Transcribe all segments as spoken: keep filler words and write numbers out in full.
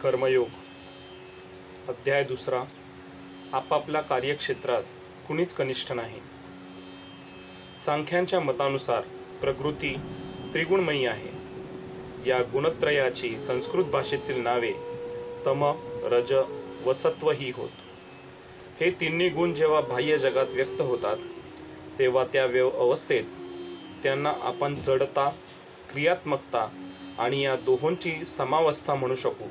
कर्मयोग अध्याय दुसरा. आपापल्या कार्यक्षेत्रात कुणीच कनिष्ठ नाही. सांख्यांच्या मतानुसार प्रकृती त्रिगुणमयी आहे. या गुणत्रयाची संस्कृत भाषेतील नावे तम, रज व सत्व ही होत. हे तिन्ही गुण जेव्हा बाह्य जगात व्यक्त होतात तेव्हा त्या व्यव अवस्थेत त्यांना आपण जडता, क्रियात्मकता आणि या दोहोंची समावस्था म्हणू शकू.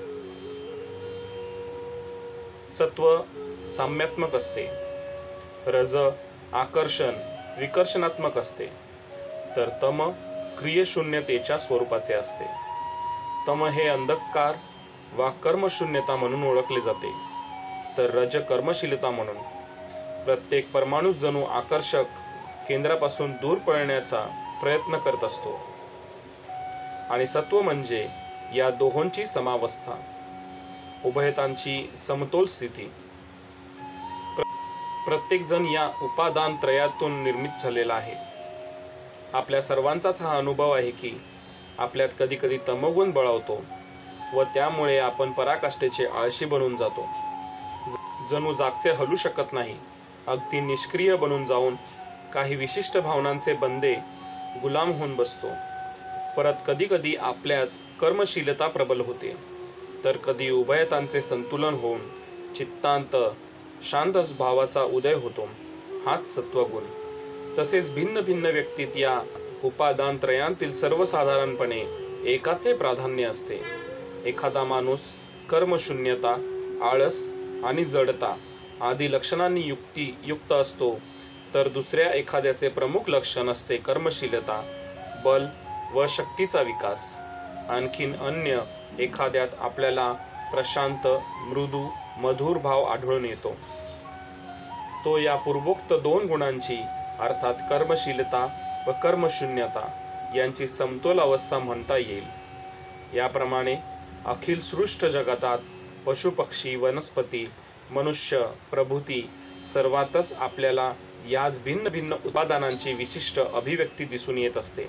सत्व साम्यात्मक असते, रज आकर्षण विकर्षणात्मक असते, तर तम क्रियशून्यतेच्या स्वरूपाचे असते. तम हे अंधकार वा कर्मशून्यता म्हणून ओळखले जाते, तर रज कर्मशीलता म्हणून. प्रत्येक परमाणू जणू आकर्षक केंद्रापासून दूर पळण्याचा प्रयत्न करत असतो. आणि सत्व म्हणजे या दोहोंची समावस्था, उभयतांची समतोल स्थिती. प्र प्रत्येक जण या उपादान त्रयातून निर्मित झालेला आहे. आपल्या सर्वांचाच हा अनुभव आहे की आपल्यात कधी कधी तमोगुण बळावतो व त्यामुळे आपण पराकाष्ठेचे आळशी बनून जातो. जणू जागचे हलू शकत नाही, अगदी निष्क्रिय बनून जाऊन काही विशिष्ट भावनांचे बंदे गुलाम होऊन बसतो. परत कधी कधी आपल्यात कर्मशीलता प्रबल होते, तर कधी उभयतांचे संतुलन होऊन चित्तांत शांत भावाचा उदय होतो. हाच सत्वगुण. तसेच भिन्न भिन्न व्यक्तीत या उपादान त्रयांतील सर्वसाधारणपणे एकाचे प्राधान्य असते. एखादा माणूस कर्मशून्यता, आळस आणि जडता आदी लक्षणांनी युक्ती युक्त असतो, तर दुसऱ्या एखाद्याचे प्रमुख लक्षण असते कर्मशीलता, बल व शक्तीचा विकास. आणखीन अन्य एखाद्यात आपल्याला प्रशांत, मृदू, मधुर भाव आढळून येतो. तो या पूर्वोक्त दोन गुणांची अर्थात कर्मशीलता व कर्मशून्यता यांची समतोल अवस्था म्हणता येईल. याप्रमाणे अखिल सृष्ट जगतात पशुपक्षी, वनस्पती, मनुष्य प्रभृती सर्वातच आपल्याला याच भिन्न भिन्न उपादानांची विशिष्ट अभिव्यक्ती दिसून येत असते.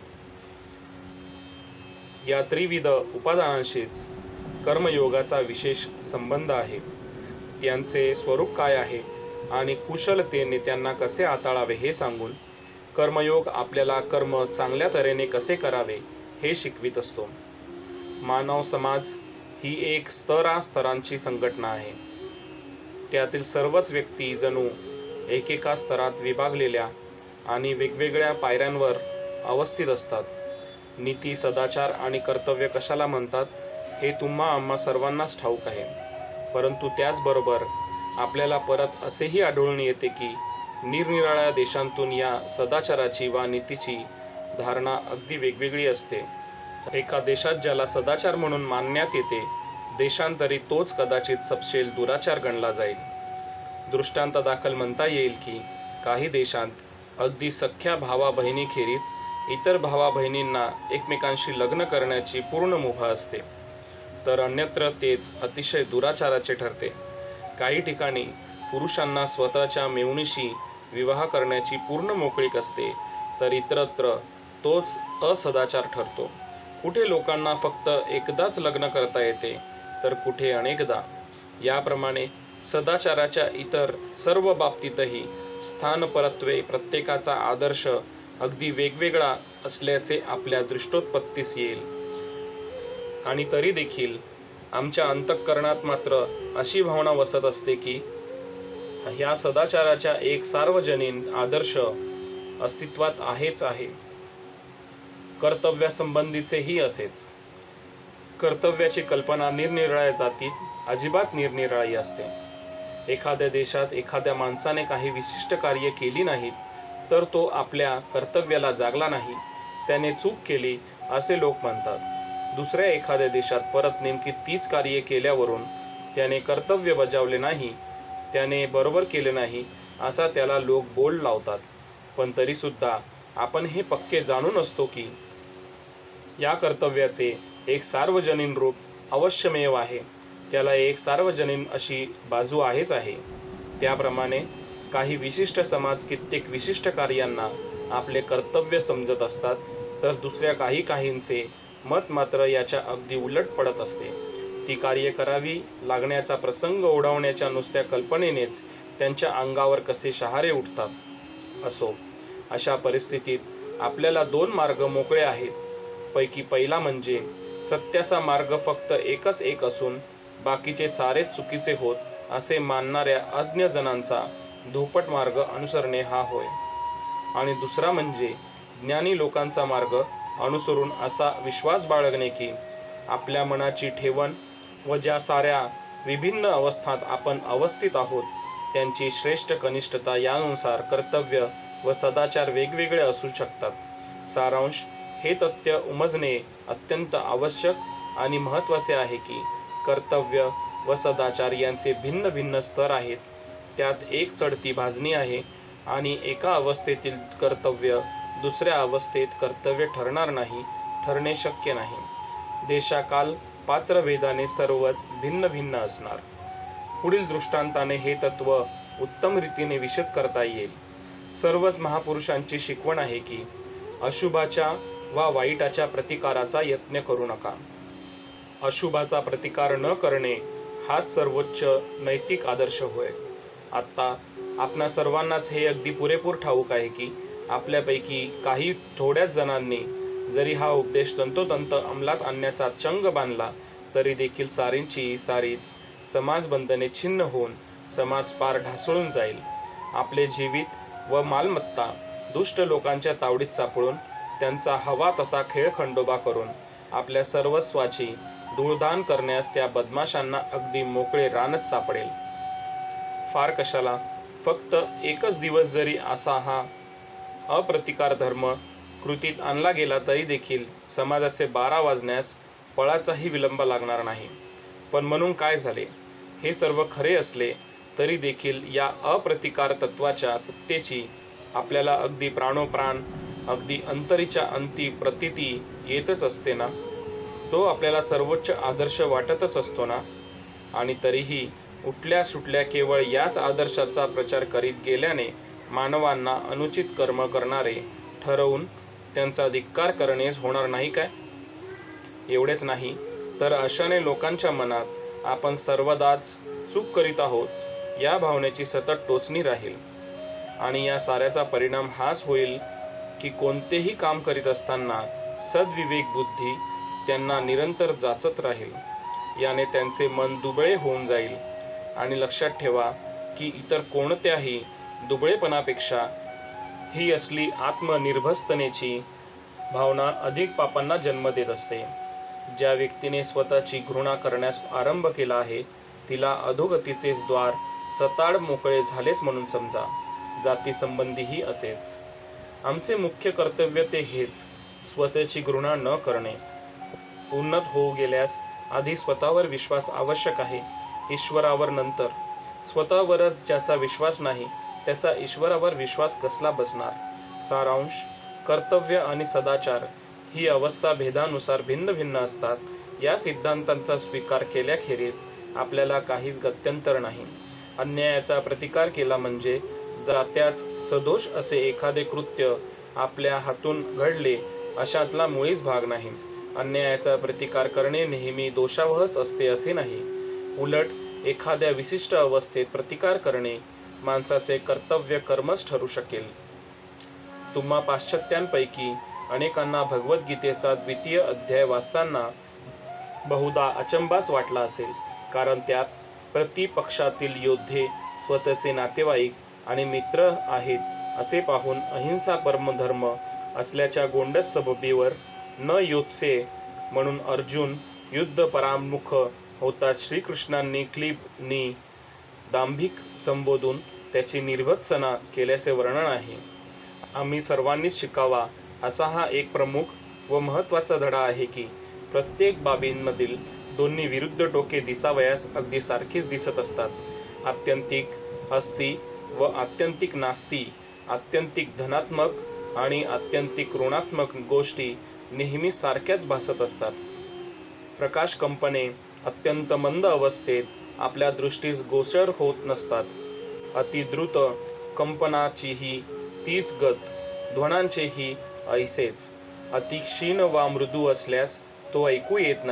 या त्रिविध उपादानांशीच कर्मयोगाचा विशेष संबंध आहे. त्यांचे स्वरूप काय आहे आणि कुशलतेने त्यांना कसे हाताळावे हे सांगून कर्मयोग आपल्याला कर्म चांगल्या तऱ्हेने कसे करावे हे शिकवित असतो. मानव समाज ही एक स्तरास्तरांची संघटना आहे. त्यातील सर्वच व्यक्ती जणू एकेका स्तरात विभागलेल्या आणि वेगवेगळ्या पायऱ्यांवर अवस्थित असतात. नीती, सदाचार आणि कर्तव्य कशाला म्हणतात हे तुम्हा आम्हा सर्वांनाच ठाऊक आहे. परंतु त्याचबरोबर आपल्याला परत असेही आढळून येते की निरनिराळ्या देशांतून या सदाचाराची वा नीतीची धारणा अगदी वेगवेगळी असते. एका देशात ज्याला सदाचार म्हणून मानण्यात येते, देशांतरी तोच कदाचित सपशेल दुराचार गणला जाईल. दृष्टांतदाखल म्हणता येईल की काही देशांत अगदी सख्या भावा बहिणीखेरीज इतर भावा बहिणींना एकमेकांशी लग्न करण्याची पूर्ण मुभा असते, तर अन्यत्र तेच अतिशय दुराचाराचे ठरते. काही ठिकाणी पुरुषांना स्वतःच्या मेव्हणीशी विवाह करण्याची पूर्ण मोकळीक असते, तर इतरत्र तोच असदाचार ठरतो. कुठे लोकांना फक्त एकदाच लग्न करता येते, तर कुठे अनेकदा. याप्रमाणे सदाचाराच्या इतर सर्व बाबतीतही स्थानपरत्वे प्रत्येकाचा आदर्श अगदी वेगवेगळा असल्याचे आपल्या दृष्टोत्पत्तीस येईल. आणि तरी देखील आमच्या अंतःकरणात मात्र अशी भावना वसत असते की ह्या सदाचाराच्या एक सार्वजनीन आदर्श अस्तित्वात आहेच आहे. कर्तव्यासंबंधीचेही असेच. कर्तव्याची कल्पना निरनिराळ्या जातीत अजिबात निरनिराळी असते. एखाद्या देशात एखाद्या माणसाने काही विशिष्ट कार्य केली नाहीत, तर तो आपल्या कर्तव्याला जागला नाही, त्याने चूक केली असे लोक म्हणतात. दुसऱ्या एखाद्या देशात परत नेमकी तीच कार्ये केल्यावरून त्याने कर्तव्य बजावले नाही, त्याने बरोबर केले नाही असा त्याला लोक बोल लावतात. पण तरीसुद्धा आपण हे पक्के जाणून असतो की या कर्तव्याचे एक सार्वजनीन रूप अवश्यमेव आहे. त्याला एक सार्वजनीन अशी बाजू आहेच आहे. त्याप्रमाणे काही विशिष्ट समाज कित्येक विशिष्ट कार्यांना आपले कर्तव्य समजत असतात, तर दुसऱ्या काही काहींचे मत मात्र याच्या अगदी उलट पडत असते. ती कार्य करावी लागण्याचा प्रसंग ओढावण्याच्या नुसत्या कल्पनेनेच त्यांच्या अंगावर कसे शहारे उठतात. असो, अशा परिस्थितीत आपल्याला दोन मार्ग मोकळे आहेत. पैकी पहिला म्हणजे सत्याचा मार्ग फक्त एकच एक असून बाकीचे सारेच चुकीचे होत असे मानणाऱ्या अज्ञ जनांचा धोपट मार्ग अनुसरणे हा होय. आणि दुसरा म्हणजे ज्ञानी लोकांचा मार्ग अनुसरून असा विश्वास बाळगणे की आपल्या मनाची ठेवण व ज्या साऱ्या विभिन्न अवस्थात आपण अवस्थित आहोत त्यांची श्रेष्ठ कनिष्ठता यानुसार कर्तव्य व सदाचार वेगवेगळे असू शकतात. सारांश, हे तथ्य उमजणे अत्यंत आवश्यक आणि महत्त्वाचे आहे की कर्तव्य व सदाचार यांचे भिन्न भिन्न स्तर आहेत. त्यात एक चढती भाजणी आहे आणि एका अवस्थेतील कर्तव्य दुसऱ्या अवस्थेत कर्तव्य ठरणार नाही, ठरणे शक्य नाही. देशाकाल पात्रभेदाने सर्वच भिन्न भिन्न असणार. पुढील दृष्टांताने हे तत्व उत्तम रीतीने विशद करता येईल. सर्वच महापुरुषांची शिकवण आहे की अशुभाच्या वा वाईटाच्या प्रतिकाराचा यत्न करू नका. अशुभाचा प्रतिकार न करणे हाच सर्वोच्च नैतिक आदर्श होय. आत्ता आपणा सर्वांनाच हे अगदी पुरेपूर ठाऊक आहे की आपल्यापैकी काही थोड्याच जणांनी जरी हा उपदेश तंतोतंत अंमलात आणण्याचा चंग बांधला तरी देखील सारींची सारीच समाजबंधने छिन्न होऊन समाज पार ढासळून जाईल. आपले जीवित व मालमत्ता दुष्ट लोकांच्या तावडीत सापडून त्यांचा हवा तसा खेळखंडोबा करून आपल्या सर्वस्वाची धूळदान करण्यास त्या बदमाशांना अगदी मोकळे रानच सापडेल. फार कशाला, फक्त एकच दिवस जरी असा हा अप्रतिकार धर्म कृतीत आणला गेला तरी देखील समाजाचे बारा वाजण्यास पळाचाही विलंब लागणार नाही. पण म्हणून काय झाले? हे सर्व खरे असले तरी देखील या अप्रतिकार तत्वाच्या सत्तेची आपल्याला अगदी प्राणोप्राण, अगदी अंतरीच्या अंती प्रतीती येतच असते ना? तो आपल्याला सर्वोच्च आदर्श वाटतच असतो ना? आणि तरीही उठल्या सुटल्या केवळ याच आदर्शाचा प्रचार करीत गेल्याने मानवांना अनुचित कर्म करणारे ठरवून त्यांचा धिक्कार करणेच होणार नाही काय? एवढेच नाही तर अशाने लोकांच्या मनात आपण सर्वदाच चूक करीत आहोत या भावनेची सतत टोचणी राहील. आणि या साऱ्याचा परिणाम हाच होईल की कोणतेही काम करीत असताना सद्विवेक बुद्धी त्यांना निरंतर जाचत राहील. याने त्यांचे मन दुबळे होऊन जाईल. आणि लक्षात ठेवा की इतर कोणत्याही दुबळेपणापेक्षा ही असली आत्मनिर्भस्तनेची भावना अधिक पापांना जन्म देत असते. ज्या व्यक्तीने स्वतःची घृणा करण्यास आरंभ केला आहे तिला अधोगतीचेच द्वार सताड मोकळे झालेच म्हणून समजा. जाती संबंधीही असेच. आमचे मुख्य कर्तव्य ते हेच, स्वतःची घृणा न करणे. उन्नत होऊ गेल्यास आधी स्वतःवर विश्वास आवश्यक आहे, ईश्वरावर नंतर. स्वतःवरच ज्याचा विश्वास नाही त्याचा ईश्वरावर विश्वास कसला बसणार? सारांश, कर्तव्य आणि सदाचार ही अवस्था भेदानुसार भिन्न भिन्न असतात. या सिद्धांतांचा स्वीकार केल्याखेरीज आपल्याला काहीच गत्यंतर नाही. अन्यायाचा प्रतिकार केला म्हणजे जात्याच सदोष असे एखादे कृत्य आपल्या हातून घडले अशातला मुळीच भाग नाही. अन्यायाचा प्रतिकार करणे नेहमी दोषावहच असते असे नाही. उलट एखाद्या विशिष्ट अवस्थेत प्रतिकार करणे माणसाचे कर्तव्य कर्मच ठरू शकेल. तुम्हा पाश्चात्यांपैकी अनेकांना भगवद्गीतेचा द्वितीय अध्याय वाचताना बहुधा अचंबाच वाटला असेल, कारण त्यात प्रतिपक्षातील योद्धे स्वतःचे नातेवाईक आणि मित्र आहेत असे पाहून अहिंसा परमधर्म असल्याच्या गोंडस सबबीवर न योत्से म्हणून अर्जुन युद्ध परामुख होताच श्रीकृष्णांनी क्लीबनी दांभिक संबोधून त्याची निर्भत्सना केल्याचे वर्णन आहे. आम्ही सर्वांनीच शिकावा असा हा एक प्रमुख व महत्त्वाचा धडा आहे की प्रत्येक बाबींमधील दोन्ही विरुद्ध टोके दिसावयास अगदी सारखीच दिसत असतात. आत्यंतिक अस्ति व आत्यंतिक नास्ती, आत्यंतिक धनात्मक आणि आत्यंतिक ऋणात्मक गोष्टी नेहमी सारख्याच भासत असतात. प्रकाश कंपने अत्यंत मंद अवस्थेत आपल्या दृष्टीस गोचर होत नसतात. अतिद्रुत कंपनाचीही तीच गत, ध्वनांचेही ऐसेच. अति क्षीण वा मृदू असल्यास तो ऐकू येत नाही,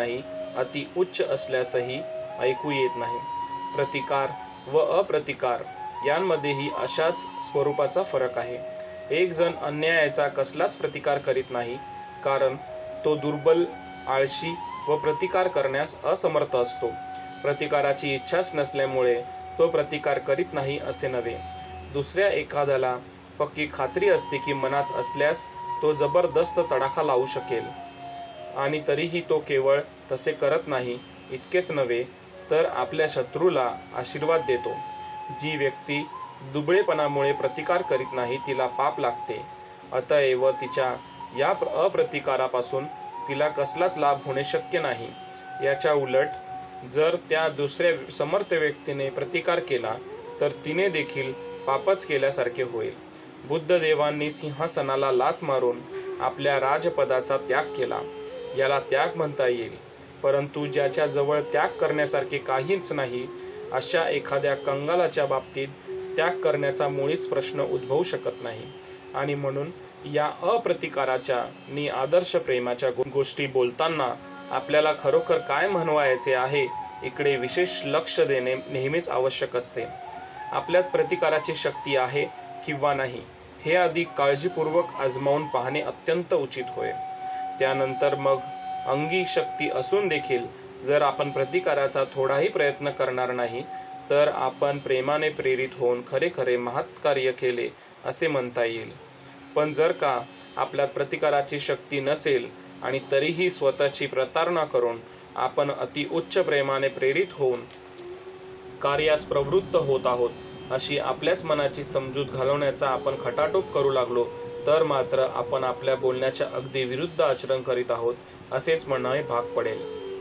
अति उच्च असल्यासही ऐकू येत नाही. प्रतिकार व अप्रतिकार यांमध्येही अशाच स्वरूपाचा फरक आहे. एक जण अन्यायाचा कसलाच प्रतिकार करीत नाही, कारण तो दुर्बल, आळशी व प्रतिकार करण्यास असमर्थ असतो. प्रतिकाराची इच्छाच नसल्यामुळे तो प्रतिकार करीत नाही असे नव्हे. दुसऱ्या एखाद्याला पक्की खात्री असते की मनात असल्यास तो जबरदस्त तडाखा लावू शकेल, आणि तरीही तो केवळ तसे करत नाही. इतकेच नव्हे तर आपल्या शत्रूला आशीर्वाद देतो. जी व्यक्ती दुबळेपणामुळे प्रतिकार करीत नाही तिला पाप लागते. अतएव तिच्या या अप्रतिकारापासून तिला कसलाच लाभ होणे शक्य नाही. याच्या उलट जर त्या दुसऱ्या समर्थ व्यक्तीने प्रतिकार केला तर तिने देखील पापच केल्यासारखे होईल. बुद्धदेवांनी सिंहासनाला लाथ मारून आपल्या राजपदाचा त्याग केला, याला त्याग म्हणता येईल. परंतु ज्याच्या जवळ त्याग करण्यासारखे काहीच नाही अशा एखाद्या कंगालाच्या बाबतीत त्याग करण्याचा मुळीच प्रश्न उद्भवू शकत नाही. आणि म्हणून या अप्रतिकाराच्या नि आदर्श प्रेमाच्या गोष्टी बोलताना आपल्याला खरोखर काय म्हणवायचे आहे इकडे विशेष लक्ष देणे नेहमीच आवश्यक असते. आपल्यात प्रतिकाराची शक्ती आहे किंवा नाही हे आधी काळजीपूर्वक आजमावून पाहणे अत्यंत उचित होय. त्यानंतर मग अंगी शक्ती असून देखील जर आपण प्रतिकाराचा थोडाही प्रयत्न करणार नाही तर आपण प्रेमाने प्रेरित होऊन खरे खरे महत्कार्य केले असे म्हणता येईल. पण जर का आपल्यात प्रतिकाराची शक्ती नसेल आणि तरीही स्वतःची प्रतारणा करून आपण अति उच्च प्रेमाने प्रेरित होऊन कार्यास प्रवृत्त होत आहोत अशी आपल्याच मनाची समजूत घालवण्याचा आपण खटाटोप करू लागलो तर मात्र आपण आपल्या बोलण्याच्या अगदी विरुद्ध आचरण करीत आहोत असेच म्हणावे भाग पडेल.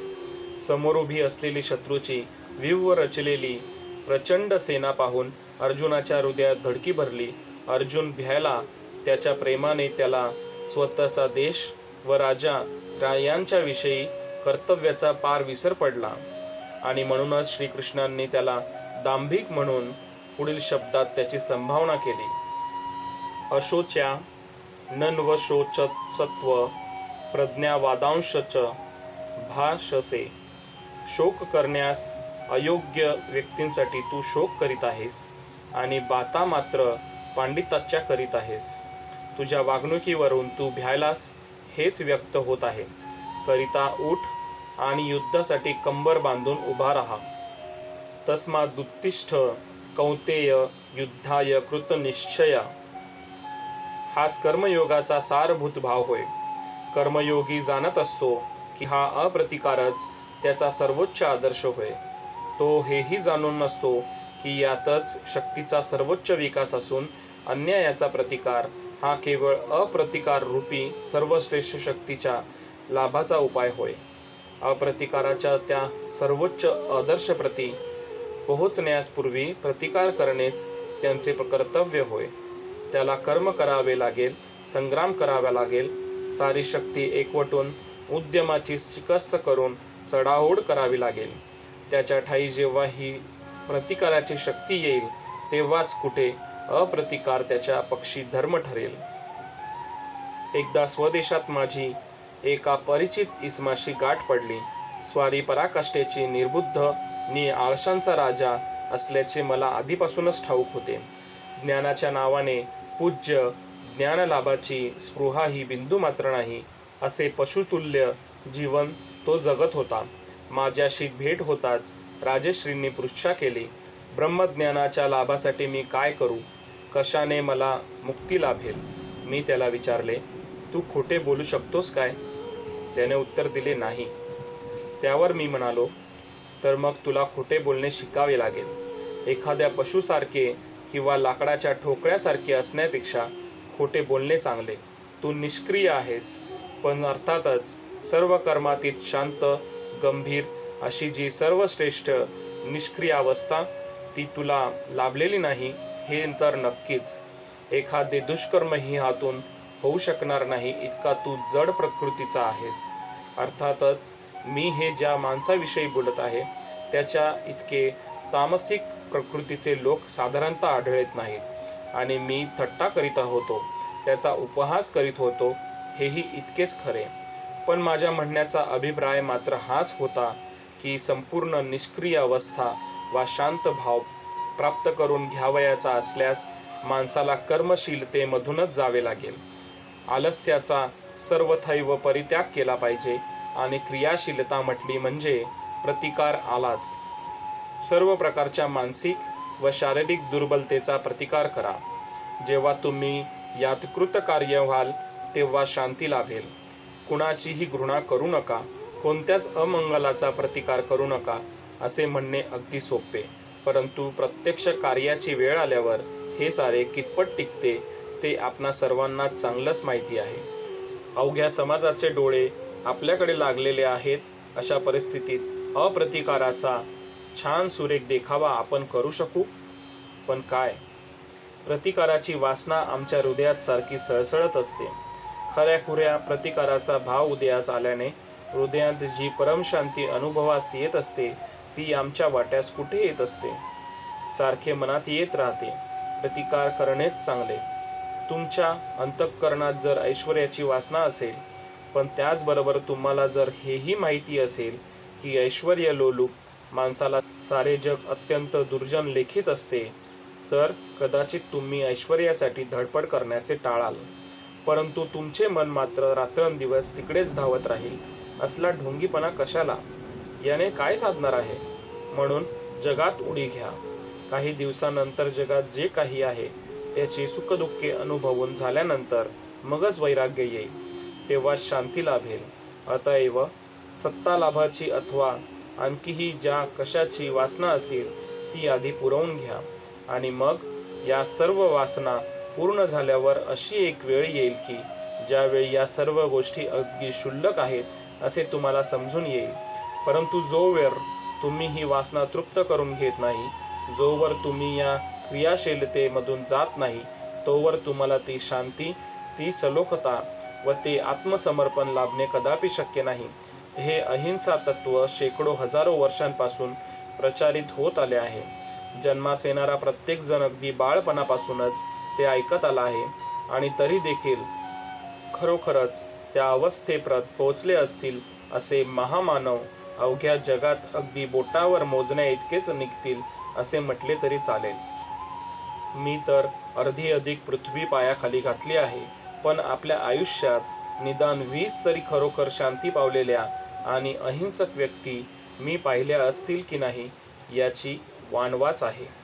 समोर उभी असलेली शत्रूची व्यूह रचलेली प्रचंड सेना पाहून अर्जुनाच्या हृदयात धडकी भरली. अर्जुन भ्यायला. त्याच्या प्रेमाने त्याला स्वतःचा देश व राजा यांच्या विषयी कर्तव्याचा पार विसर पडला, आणि म्हणूनच श्रीकृष्णांनी त्याला दांभिक म्हणून पुढील शब्दात त्याची संभावना केली. अशोच्या नन्वशोचत्व प्रज्ञावादांशच भाषसे. शोक करण्यास अयोग्य व्यक्तींसाठी तू शोक करीत आहेस आणि बाता मात्र पांडिताच्या करीत आहेस. तुझ्या वागणुकीवरून तू भ्यायलास हेच व्यक्त होत आहे. करिता उठ आणि युद्धासाठी कंबर बांधून उभा राहा. तस्मादुत्तिष्ठ कौंतेय युद्धाय कृतनिश्चय. हाच कर्मयोगाचा सारभूत भाव होय. कर्मयोगी जाणत असतो की हा अप्रतिकारच त्याचा सर्वोच्च आदर्श होय. तो हेही जाणून नसतो की यातच शक्तीचा सर्वोच्च विकास असून अन्यायाचा प्रतिकार हा केवळ अप्रतिकार रूपी सर्वश्रेष्ठ शक्तीच्या लाभाचा उपाय होय. अप्रतिकाराच्या त्या सर्वोच्च आदर्शप्रती पोहोचण्यापूर्वी प्रतिकार करणेच त्यांचे कर्तव्य होय. त्याला कर्म करावे लागेल, संग्राम करावा लागेल, सारी शक्ती एकवटून उद्यमाची शिकस्त करून चढाओढ करावी लागेल. त्याच्या ठायी जेव्हा ही प्रतिकाराची शक्ती येईल तेव्हाच कुठे अप्रतिकार त्याच्या पक्षी धर्म ठरेल. एकदा स्वदेशात माझी एका परिचित इसमाशी गाठ पडली. स्वारी पराकाष्ठेची निर्बुद्ध नि आळशांचा राजा असल्याचे मला आधीपासूनच ठाऊक होते. ज्ञानाच्या नावाने पूज्य ज्ञानलाभाची स्पृहा ही बिंदू मात्र नाही असे पशुतुल्य जीवन तो जगत होता. माझ्याशी भेट होताच राजश्रींनी पृच्छा केली, ब्रह्मज्ञानाच्या लाभासाठी मी काय करू? कशाने मला मुक्ती लाभेल? मी त्याला विचारले, तू खोटे बोलू शकतोस काय? त्याने उत्तर दिले, नाही. त्यावर मी म्हणालो, तर मग तुला खोटे बोलणे शिकावे लागेल. एखाद्या पशुसारखे किंवा लाकडाच्या ठोकळ्यासारखे असण्यापेक्षा खोटे बोलणे चांगले. तू निष्क्रिय आहेस, पण अर्थातच सर्व कर्मातीत शांत गंभीर अशी जी सर्वश्रेष्ठ निष्क्रिय अवस्था ती तुला लाभलेली नाही हे तर नक्कीच. एखादे दुष्कर्मही हातून होऊ शकणार नाही इतका तू जड प्रकृतीचा आहेस. अर्थातच मी हे ज्या माणसाविषयी बोलत आहे त्याच्या इतके तामसिक प्रकृतीचे लोक साधारणतः आढळत नाहीत. आणि मी थट्टा करीत होतो, त्याचा उपहास करीत होतो हेही इतकेच खरे. पण माझ्या म्हणण्याचा अभिप्राय मात्र हाच होता की संपूर्ण निष्क्रिय अवस्था वा शांत भाव प्राप्त करून घ्यावयाचा असल्यास माणसाला कर्मशीलतेमधूनच जावे लागेल. आलस्याचा सर्वथैव परित्याग केला पाहिजे आणि क्रियाशीलता म्हटली म्हणजे प्रतिकार आलाच. सर्व प्रकारच्या मानसिक व शारीरिक दुर्बलतेचा प्रतिकार करा. जेव्हा तुम्ही यात कृतकार्य व्हाल तेव्हा शांती लाभेल. कुणाचीही घृणा करू नका, कोणत्याच अमंगलाचा प्रतिकार करू नका असे म्हणणे अगदी सोपे, परंतु प्रत्यक्ष कार्याची वेळ आल्यावर हे सारे कितपत टिकते ते आपणा सर्वांनाच चांगलंच माहिती आहे. अवघ्या समाजाचे डोळे आपल्याकडे लागलेले आहेत. अशा परिस्थितीत अप्रतिकाराचा छान सुरेख देखावा आपण करू शकू, पण काय? प्रतिकाराची वासना आमच्या हृदयात सारखी सळसळत असते. खऱ्याखुऱ्या प्रतिकाराचा भाव उदयास आल्याने हृदयात जी परमशांती अनुभवास येत असते ती आमच्या वाट्यास कुठे येत असते? सारखे मनात येत राहते, प्रतिकार करणेच चांगले. तुमच्या अंतःकरणात जर ऐश्वर्याची वासना असेल, पण त्याचबरोबर तुम्हाला जर हेही माहिती असेल की ऐश्वर्य लोलूप माणसाला सारे जग अत्यंत दुर्जन लेखित असते, तर कदाचित तुम्ही ऐश्वर्यासाठी धडपड करण्याचे टाळाल. परंतु तुमचे मन मात्र रात्रंदिवस तिकडेच धावत राहील. असला ढोंगीपणा कशाला? याने काय साधणार आहे? म्हणून जगात उडी घ्या. काही दिवसानंतर जगात जे काही आहे त्याची सुखदुःखे अनुभवून झाल्यानंतर मगच वैराग्य येईल, तेव्हा शांती लाभेल. अतएव सत्ता लाभाची अथवा आणखीही ज्या कशाची वासना असेल ती आधी पुरवून घ्या, आणि मग या सर्व वासना पूर्ण झाल्यावर अशी एक वेळ येईल की ज्यावेळी या सर्व गोष्टी अगदी क्षुल्लक आहेत असे तुम्हाला समजून येईल. परंतु जोवर तुम्ही ही वासना तृप्त करून घेत नाही, जोवर तुम्ही या क्रियाशीलतेमधून जात नाही, तोवर तुम्हाला ती शांती, ती सलोखता व ते आत्मसमर्पण लाभणे कदापि शक्य नाही. हे अहिंसा तत्व शेकडो हजारो वर्षांपासून प्रचारित होत आले आहे. जन्मास येणारा प्रत्येक जण अगदी बाळपणापासूनच ते ऐकत आला आहे, आणि तरी देखील खरोखरच त्या अवस्थेपर्यंत पोहोचले असतील असे महामानव अवघ्या जगात अगदी बोटावर मोजण्या इतकेच निघतील असे म्हटले तरी चालेल. मी तर अर्धी अधिक पृथ्वी पायाखाली घातली आहे, पण आपल्या आयुष्यात निदान वीस तरी खरोखर शांती पावलेल्या आणि अहिंसक व्यक्ती मी पाहिल्या असतील की नाही याची वानवाच आहे.